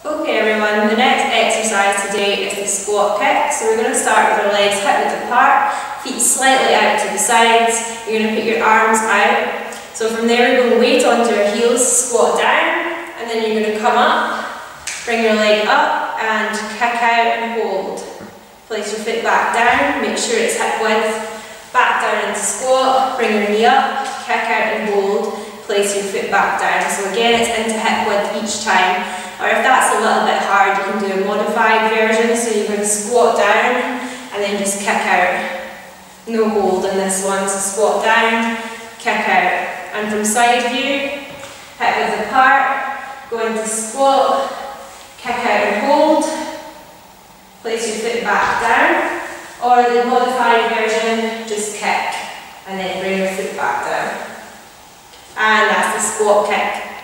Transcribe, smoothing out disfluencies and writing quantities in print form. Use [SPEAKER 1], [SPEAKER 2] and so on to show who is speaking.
[SPEAKER 1] Okay everyone, the next exercise today is the squat kick. So we're going to start with our legs hip width apart, feet slightly out to the sides. You're going to put your arms out. So from there we're going to weight onto your heels, squat down, and then you're going to come up, bring your leg up and kick out and hold. Place your foot back down, make sure it's hip width, back down into squat, bring your knee up, kick out and hold, place your foot back down. So again it's into hip width each time. Or if that's a little bit hard, you can do a modified version, so you're going to squat down and then just kick out. No hold in this one, so squat down, kick out. And from side view, hip width apart, go into squat, kick out and hold, place your foot back down, or the modified version, just kick and then bring your foot back down. And that's the squat kick.